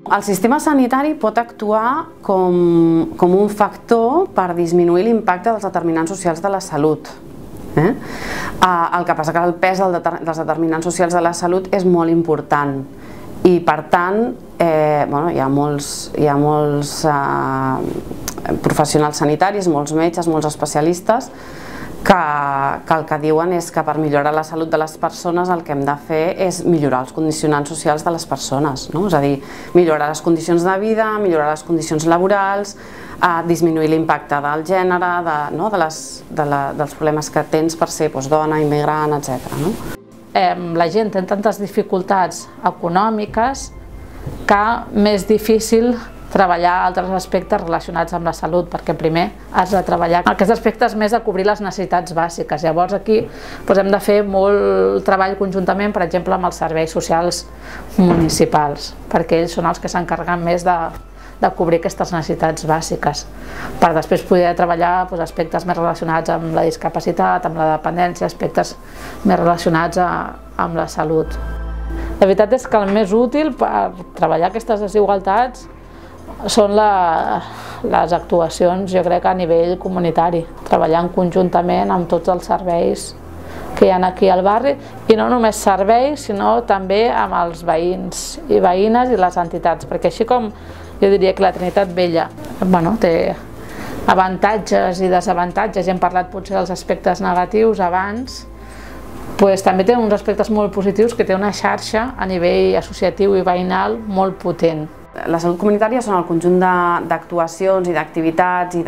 El sistema sanitari pot actuar com un factor per disminuir l'impacte dels determinants socials de la salut. El que passa que el pes dels determinants socials de la salut és molt important i per tant hi ha molts professionals sanitaris, molts metges, molts especialistes que el que diuen és que per millorar la salut de les persones el que hem de fer és millorar els condicionants socials de les persones, és a dir, millorar les condicions de vida, millorar les condicions laborals, disminuir l'impacte del gènere, dels problemes que tens per ser dona, immigrant, etc. La gent té tantes dificultats econòmiques que és difícil treballar altres aspectes relacionats amb la salut, perquè primer has de treballar aquests aspectes més de cobrir les necessitats bàsiques. Llavors aquí hem de fer molt treball conjuntament, per exemple, amb els serveis socials municipals, perquè ells són els que s'encarreguen més de cobrir aquestes necessitats bàsiques, per després poder treballar aspectes més relacionats amb la discapacitat, amb la dependència, aspectes més relacionats amb la salut. La veritat és que el més útil per treballar aquestes desigualtats són les actuacions, jo crec, a nivell comunitari, treballant conjuntament amb tots els serveis que hi ha aquí al barri, i no només serveis, sinó també amb els veïns i veïnes i les entitats, perquè així com jo diria que la Trinitat Vella té avantatges i desavantatges, hem parlat potser dels aspectes negatius abans, també té uns aspectes molt positius, que té una xarxa a nivell associatiu i veïnal molt potent. La salut comunitària són el conjunt d'actuacions i d'activitats i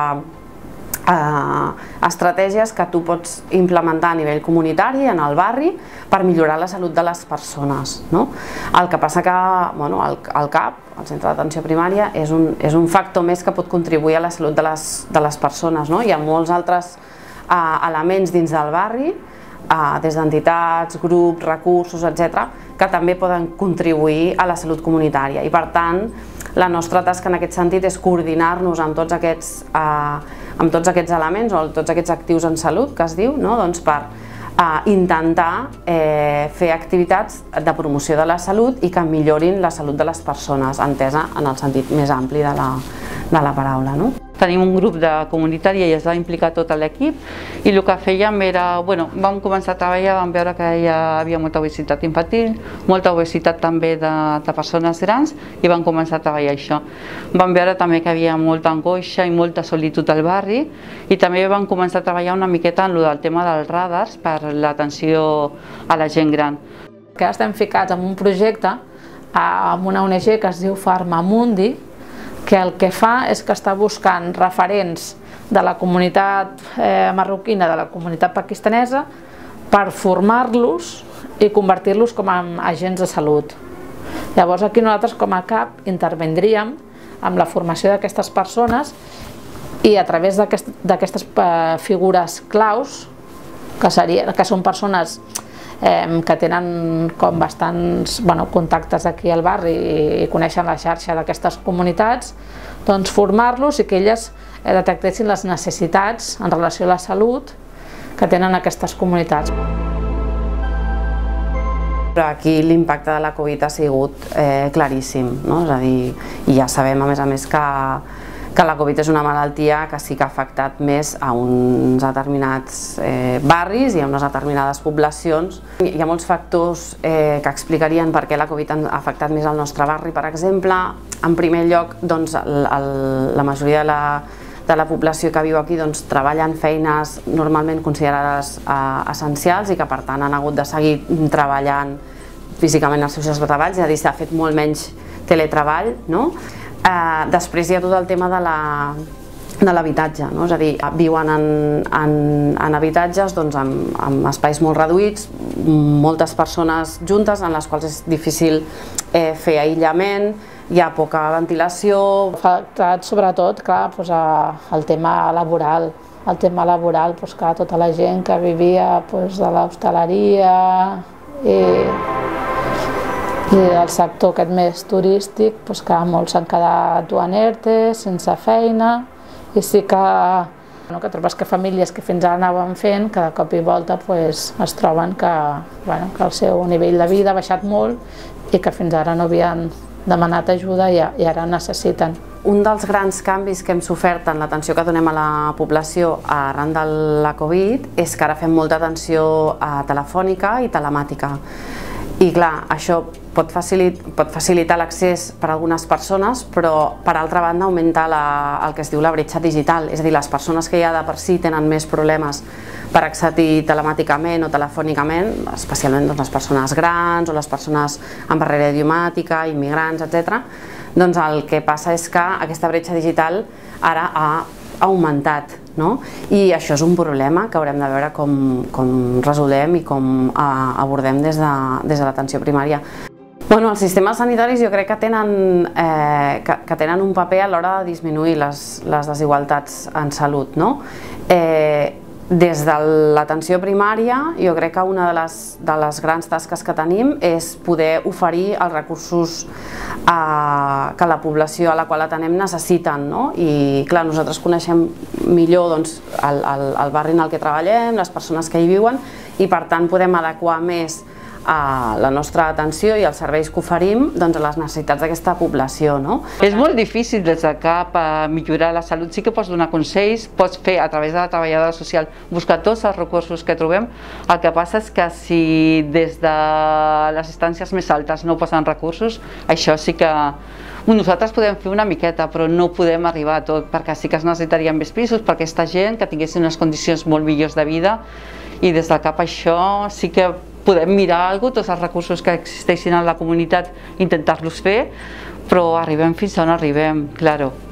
d'estratègies que tu pots implementar a nivell comunitari, en el barri, per millorar la salut de les persones. El que passa que el CAP, el Centre d'Atenció Primària, és un factor més que pot contribuir a la salut de les persones. Hi ha molts altres elements dins del barri, des d'entitats, grups, recursos, etc., que també poden contribuir a la salut comunitària. I per tant, la nostra tasca en aquest sentit és coordinar-nos amb tots aquests elements o tots aquests actius en salut, que es diu, per intentar fer activitats de promoció de la salut i que millorin la salut de les persones, entesa en el sentit més ampli de la paraula. Tenim un grup de comunitària i es va implicar tot l'equip, i el que fèiem era, vam començar a treballar, vam veure que hi havia molta obesitat infantil, molta obesitat també de persones grans, i vam començar a treballar això. Vam veure també que hi havia molta angoixa i molta solitud al barri, i també vam començar a treballar una miqueta en el tema dels radars per l'atenció a la gent gran. Que estem ficats en un projecte amb una ONG que es diu Farmamundi, que el que fa és que està buscant referents de la comunitat marroquina, de la comunitat pakistanesa, per formar-los i convertir-los com a agents de salut. Llavors aquí nosaltres com a CAP intervindríem amb la formació d'aquestes persones i a través d'aquestes figures claus, que són persones que tenen bastants contactes aquí al barri i coneixen la xarxa d'aquestes comunitats, formar-los i que elles detectessin les necessitats en relació a la salut que tenen aquestes comunitats. Aquí l'impacte de la Covid ha sigut claríssim, és a dir, i ja sabem a més que la Covid és una malaltia que sí que ha afectat més a uns determinats barris i a unes determinades poblacions. Hi ha molts factors que explicarien per què la Covid ha afectat més al nostre barri, per exemple. En primer lloc, la majoria de la població que viu aquí treballa en feines normalment considerades essencials i que per tant han hagut de seguir treballant físicament els seus treballs, és a dir, s'ha fet molt menys teletreball. Després hi ha tot el tema de l'habitatge, és a dir, viuen en habitatges amb espais molt reduïts, moltes persones juntes en les quals és difícil fer aïllament, hi ha poca ventilació. Ha afectat sobretot el tema laboral, que tota la gent que vivia de l'hostaleria i del sector aquest més turístic, que molts s'han quedat en ERTE, sense feina, i sí que trobes que famílies que fins ara anaven fent, que de cop i volta es troben que el seu nivell de vida ha baixat molt i que fins ara no havien demanat ajuda i ara necessiten. Un dels grans canvis que hem sofert en l'atenció que donem a la població arran de la Covid és que ara fem molta atenció telefònica i telemàtica. I clar, això pot facilitar l'accés per a algunes persones, però per altra banda augmenta el que es diu la bretxa digital, és a dir, les persones que ja de per si tenen més problemes per accedir telemàticament o telefònicament, especialment les persones grans o les persones amb barrera idiomàtica, immigrants, etc. Doncs el que passa és que aquesta bretxa digital ara ha augmentat, no? I això és un problema que haurem de veure com resolem i com abordem des de l'atenció primària. Bueno, els sistemes sanitaris jo crec que tenen un paper a l'hora de disminuir les desigualtats en salut, no? Des de l'atenció primària, jo crec que una de les grans tasques que tenim és poder oferir els recursos que la població a la qual atenem necessiten, no? I clar, nosaltres coneixem millor el barri en el que treballem, les persones que hi viuen, i per tant podem adequar més la nostra atenció i els serveis que oferim a les necessitats d'aquesta població. És molt difícil des de cap millorar la salut. Sí que pots donar consells, pots fer a través de la treballadora social, buscar tots els recursos que trobem. El que passa és que si des de les instàncies més altes no posen recursos, això sí que nosaltres podem fer una miqueta, però no podem arribar a tot, perquè sí que es necessitarien més pisos per aquesta gent que tinguessin unes condicions molt millors de vida, i des del cap això sí que podem mirar tots els recursos que existeixin a la comunitat, intentar-los fer, però arribem fins on arribem, claro.